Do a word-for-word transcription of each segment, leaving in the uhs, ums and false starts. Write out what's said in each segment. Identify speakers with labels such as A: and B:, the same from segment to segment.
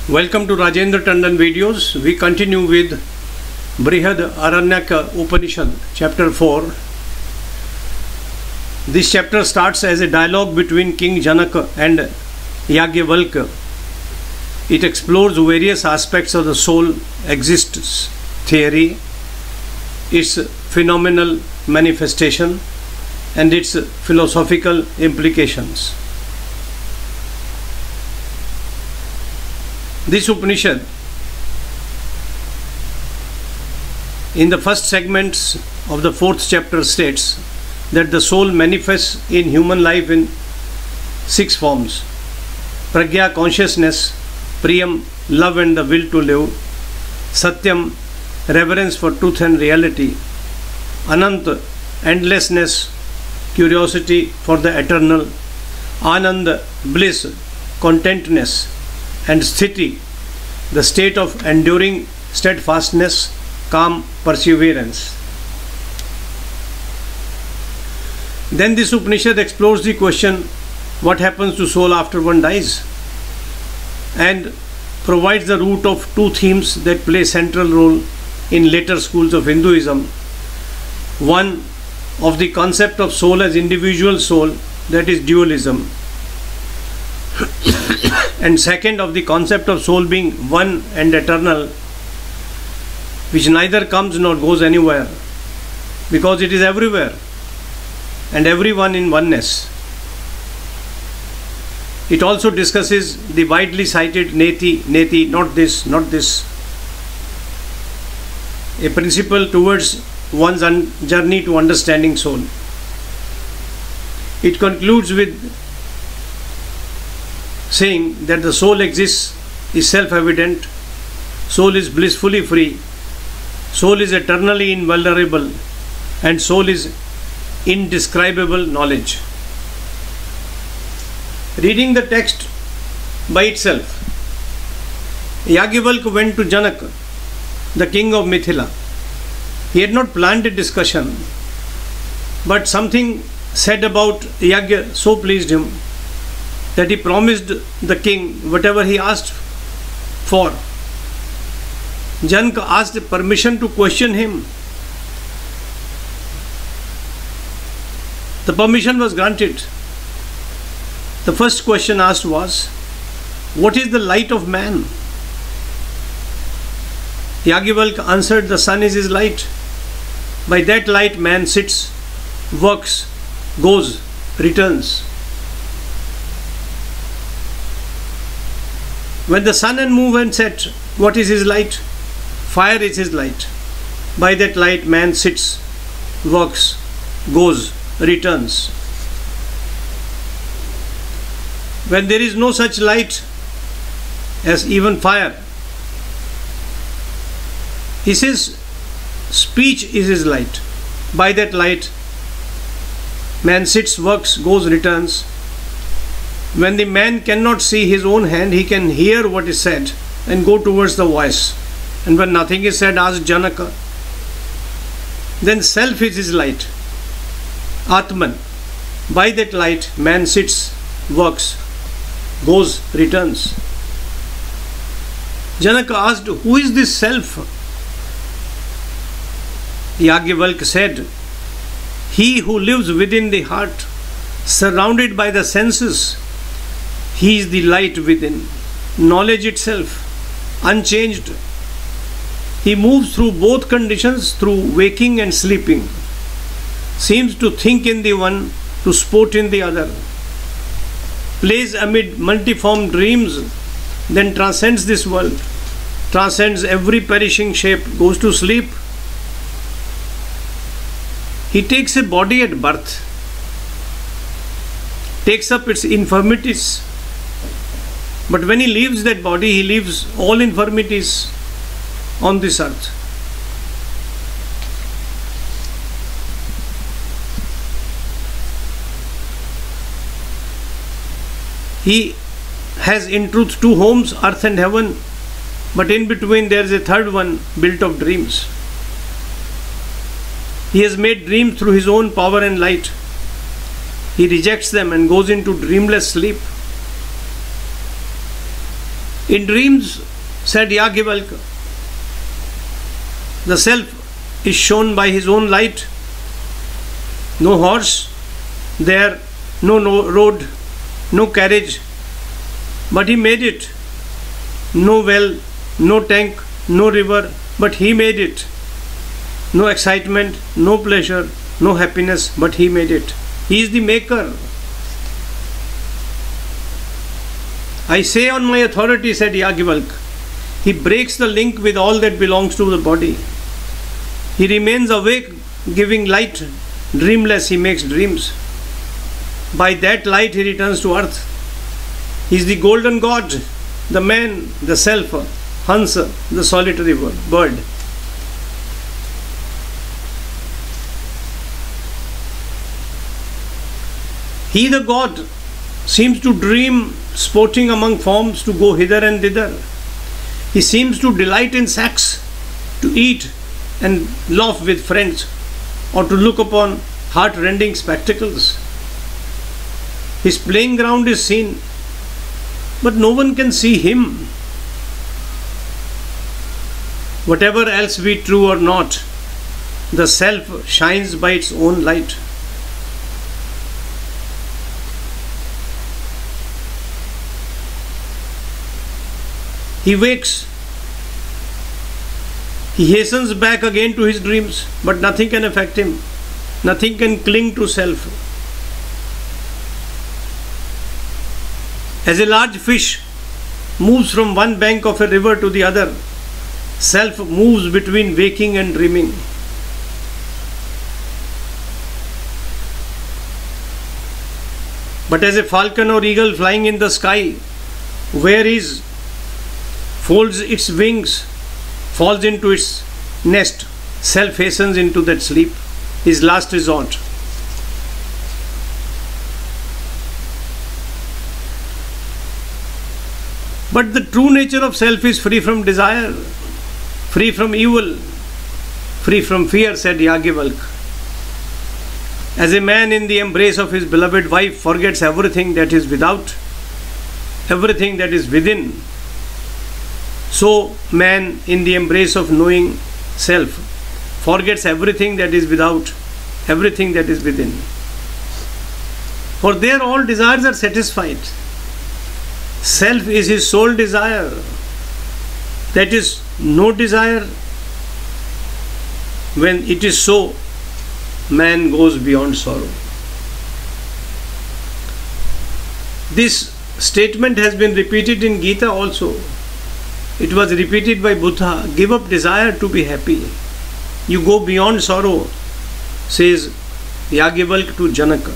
A: Welcome to Rajendra Tandon videos. We continue with Brihadaranyaka Upanishad Chapter four. This chapter starts as a dialogue between King Janaka and Yagyavalkya. It explores various aspects of the soul existence theory, its phenomenal manifestation, and its philosophical implications. This Upanishad, in the first segments of the fourth chapter, states that the soul manifests in human life in six forms: Pragya, consciousness; Priyam, love and the will to live; Satyam, reverence for truth and reality; Anant, endlessness, curiosity for the eternal; Anand, bliss, contentness; and Sthiti, the state of enduring steadfastness, calm perseverance. Then this Upanishad explores the question, what happens to soul after one dies, and provides the root of two themes that play central role in later schools of Hinduism. One, of the concept of soul as individual soul, that is dualism. And second, of the concept of soul being one and eternal, which neither comes nor goes anywhere, because it is everywhere and everyone in oneness. It also discusses the widely cited neti, neti, not this, not this, a principle towards one's un- journey to understanding soul. It concludes with saying that the soul exists is self-evident, soul is blissfully free, soul is eternally invulnerable, and soul is indescribable knowledge. Reading the text by itself, Yagyavalkya went to Janaka, the king of Mithila. He had not planned a discussion, but something said about Yagya so pleased him that he promised the king whatever he asked for. Janaka asked permission to question him. The permission was granted. The first question asked was, what is the light of man? Yagyavalkya answered, the sun is his light. By that light man sits, works, goes, returns. When the sun and moon and set, what is his light? Fire is his light. By that light man sits, works, goes, returns. When there is no such light as even fire, he says speech is his light. By that light man sits, works, goes, returns. When the man cannot see his own hand, he can hear what is said and go towards the voice. And when nothing is said, ask Janaka. Then self is his light, Atman. By that light, man sits, works, goes, returns. Janaka asked, who is this self? Yagyavalkya said, he who lives within the heart, surrounded by the senses. He is the light within, knowledge itself, unchanged. He moves through both conditions, through waking and sleeping, seems to think in the one, to sport in the other, plays amid multiform dreams, then transcends this world, transcends every perishing shape, goes to sleep. He takes a body at birth, takes up its infirmities, but when he leaves that body, he leaves all infirmities on this earth. He has in truth two homes, earth and heaven, but in between there is a third one built of dreams. He has made dreams through his own power and light. He rejects them and goes into dreamless sleep. In dreams, said Yagyavalkya, the self is shown by his own light. No horse there, no, no road, no carriage, but he made it. No well, no tank, no river, but he made it. No excitement, no pleasure, no happiness, but he made it. He is the maker. I say on my authority, said Yagyavalkya, he breaks the link with all that belongs to the body. He remains awake, giving light. Dreamless, he makes dreams. By that light, he returns to earth. He is the golden god, the man, the self, Hansa, the solitary bird. He, the god, seems to dream, sporting among forms, to go hither and thither. He seems to delight in sex, to eat and laugh with friends, or to look upon heart-rending spectacles. His playing ground is seen, but no one can see him. Whatever else be true or not, the self shines by its own light. He wakes. He hastens back again to his dreams, but nothing can affect him. Nothing can cling to self. As a large fish moves from one bank of a river to the other, self moves between waking and dreaming. But as a falcon or eagle flying in the sky, where is folds its wings, falls into its nest, self hastens into that sleep, his last resort. But the true nature of self is free from desire, free from evil, free from fear, said Yagyavalkya. As a man in the embrace of his beloved wife forgets everything that is without, everything that is within, so man in the embrace of knowing self forgets everything that is without, everything that is within. For there all desires are satisfied. Self is his sole desire. That is no desire. When it is so, man goes beyond sorrow. This statement has been repeated in Gita also. It was repeated by Buddha. Give up desire to be happy. You go beyond sorrow, says Yagyavalkya to Janaka.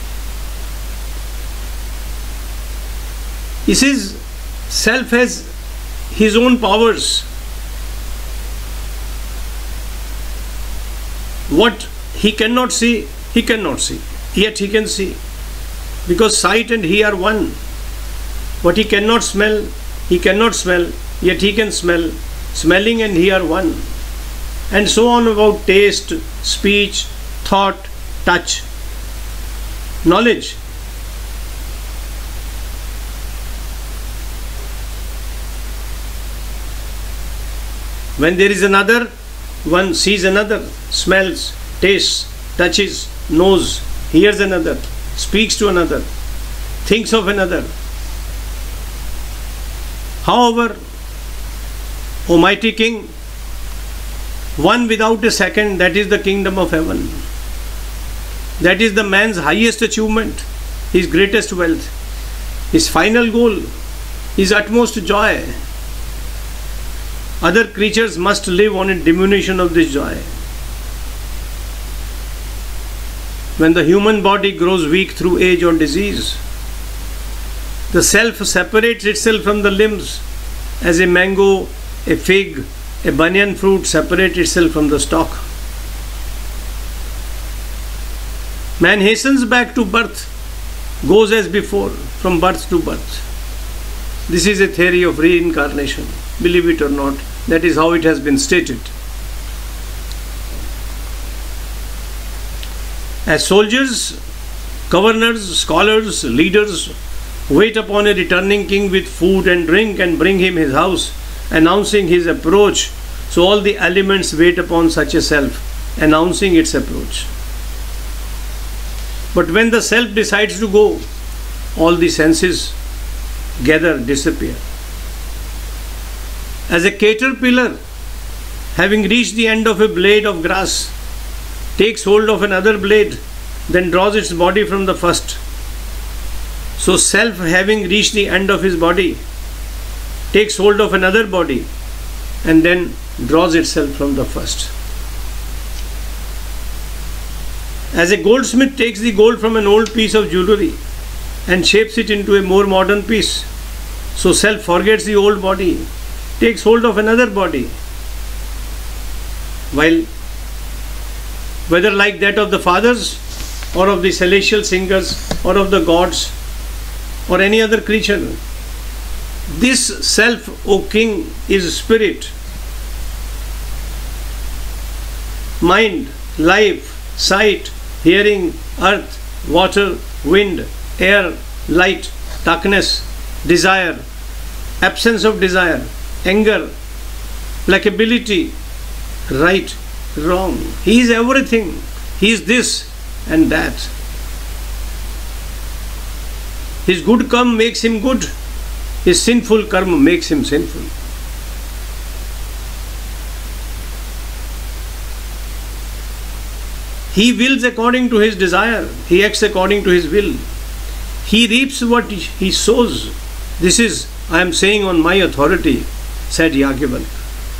A: He says self has his own powers. What he cannot see, he cannot see. Yet he can see. Because sight and he are one. What he cannot smell, he cannot smell. Yet he can smell. Smelling and he are one. And so on about taste, speech, thought, touch, knowledge. When there is another, one sees another, smells, tastes, touches, knows, hears another, speaks to another, thinks of another. However, O mighty King, one without a second, that is the kingdom of heaven. That is the man's highest achievement, his greatest wealth, his final goal, his utmost joy. Other creatures must live on a diminution of this joy. When the human body grows weak through age or disease, the self separates itself from the limbs as a mango, a fig, a banyan fruit separates itself from the stalk. Man hastens back to birth, goes as before, from birth to birth. This is a theory of reincarnation. Believe it or not, that is how it has been stated. As soldiers, governors, scholars, leaders, wait upon a returning king with food and drink and bring him his house, announcing his approach. So all the elements wait upon such a self, announcing its approach. But when the self decides to go, all the senses gather, disappear. As a caterpillar, having reached the end of a blade of grass, takes hold of another blade, then draws its body from the first. So self, having reached the end of his body, takes hold of another body and then draws itself from the first. As a goldsmith takes the gold from an old piece of jewelry and shapes it into a more modern piece, so self forgets the old body, takes hold of another body, while whether like that of the fathers or of the celestial singers or of the gods or any other creature, this self, O king, is spirit, mind, life, sight, hearing, earth, water, wind, air, light, darkness, desire, absence of desire, anger, placability, right, wrong. He is everything. He is this and that. His good karma makes him good. His sinful karma makes him sinful. He wills according to his desire. He acts according to his will. He reaps what he sows. This is, I am saying on my authority, said Yajnavalkya.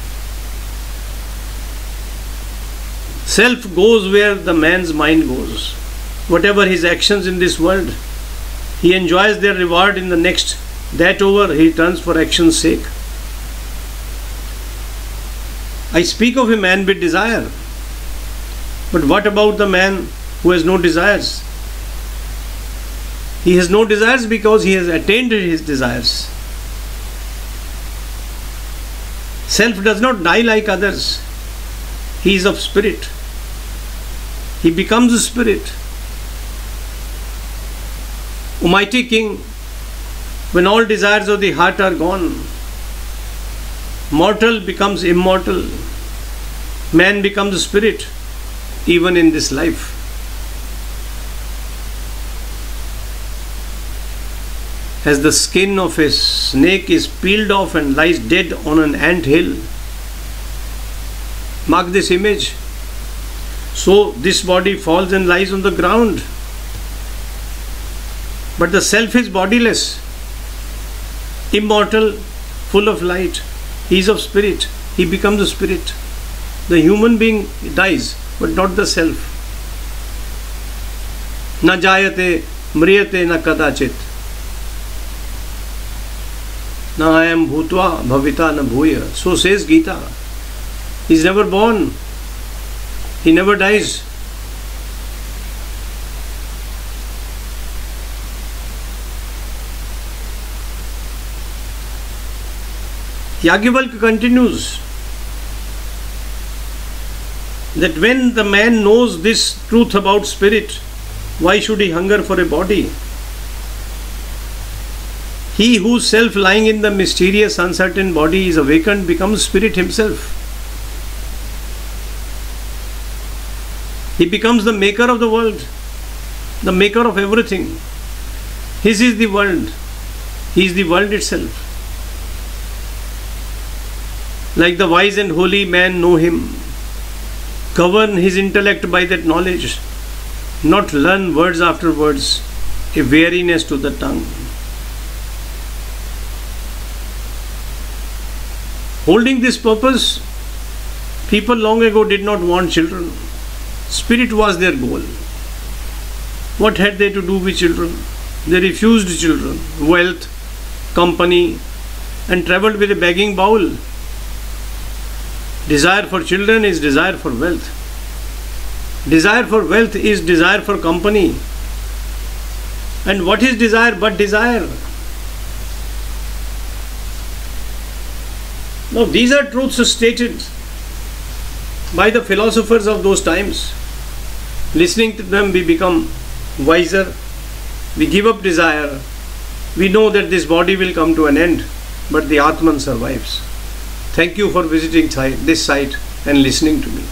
A: Self goes where the man's mind goes. Whatever his actions in this world, he enjoys their reward in the next. That over, he turns for action's sake. I speak of a man with desire. But what about the man who has no desires? He has no desires because he has attained his desires. Self does not die like others. He is of spirit. He becomes a spirit. Almighty King, when all desires of the heart are gone, mortal becomes immortal. Man becomes a spirit, even in this life. As the skin of a snake is peeled off and lies dead on an ant hill. Mark this image. So this body falls and lies on the ground. But the self is bodiless, immortal, full of light. He is of spirit. He becomes a spirit. The human being dies, but not the self. Na jayate mriyate na kadachit. Na ayam bhutva bhavita na bhuya. So says Gita. He is never born. He never dies. Yajnavalkya continues that when the man knows this truth about spirit, why should he hunger for a body? He whose self lying in the mysterious uncertain body is awakened becomes spirit himself. He becomes the maker of the world, the maker of everything. His is the world. He is the world itself. Like the wise and holy man know him, govern his intellect by that knowledge, not learn words after words, a weariness to the tongue. Holding this purpose, people long ago did not want children. Spirit was their goal. What had they to do with children? They refused children, wealth, company, and travelled with a begging bowl. Desire for children is desire for wealth. Desire for wealth is desire for company. And what is desire but desire? Now these are truths stated by the philosophers of those times. Listening to them, we become wiser, we give up desire, We know that this body will come to an end, but the Atman survives. Thank you for visiting this site and listening to me.